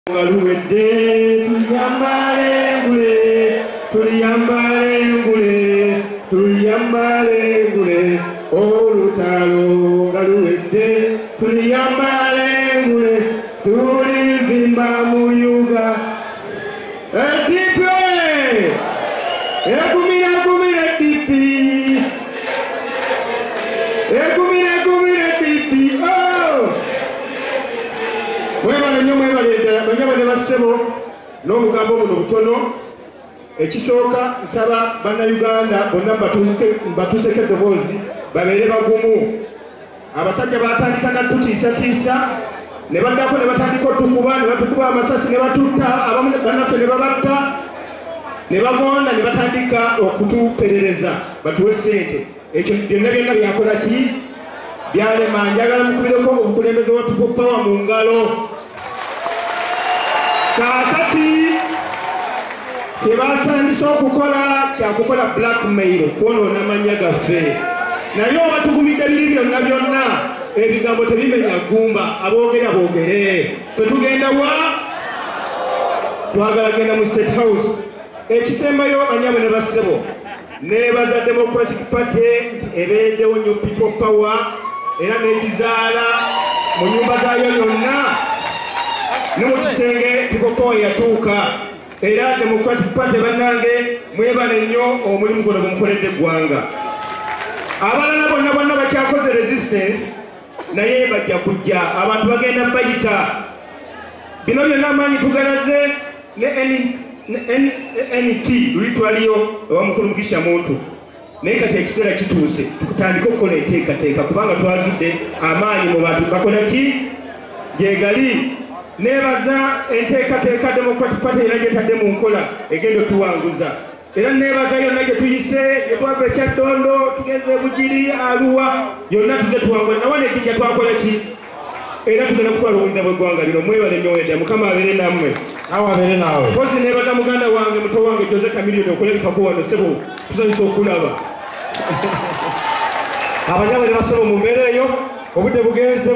Galuwedde tuliyambale ngule olutalo galuwedde tuliyambale ngule tulizimba mu yuga edipe egumira dipi mwebale bassebo n'obugambo buno butono. Ekisooka nsaba bannayuganda bonna mbatuuseko eddoboozi babeere bagumu. Abasajja batandika na tutiisatiisa ne baddako ne batandika otukuba ne batukuba amasasi ne batutta abamu bannaffe ne babatta ne bagonda ne batandika okutuperereza batuwe ssente. Ekyo byonna byakola ki? Byalema. Njagala mukubireko obukulembeze wa People Power mu ngalo. Kakati tebatandise okukola kyakukola blackmail kwonoona amannya gaffe. Naye oba tugumidde biri byonna ebigambo tebimenya gumba. Aboogera boogere. Tetugenda wa? Twagala genda mu State House. Ekisembayo banyabo ne bassebo nebaza Democratic Party nti ebeeddewo nnyo People Power era negizaala mu nyumba zaayo yonna ne mu kisenge People Power yatuuka. Era Democratic Party bannange mwebale nnyo omulimu guno gumukoledde eggwanga. Abalala bonna bakyakoze resistance naye bajja kujja. Abantu bagenda bayita bino byonna amaanyi tugalaze ne NT lwitwaliyo owamukulu Mugisha Muntu. Naye kati ekiseera kituuse tukutandika okukola enteekateeka kubanga twazudde amaanyi mu bantu bakola ki gyegali. Nebaza enteekateeka Democratic Party era gyetadde mu nkola egenda otuwanguza. Era nebaza yonna gye tuyise gye twava ekyaddondo tugenze Bugiri Arua yonna tuze tuwangula nawane ejjinja twakola ki era tugenda kutwala obuyinza bw'eggwanga lino. Mwebale nnyo wedda Mukama abeere nammwe. Awa abeere naawe. Mpozi nebaza muganda wange muto wange Jose Chameleone okulabikako wano ssebo tusanyusa okulaba. Abanyabale bassebo mu mbeera eyo obudde bugenze.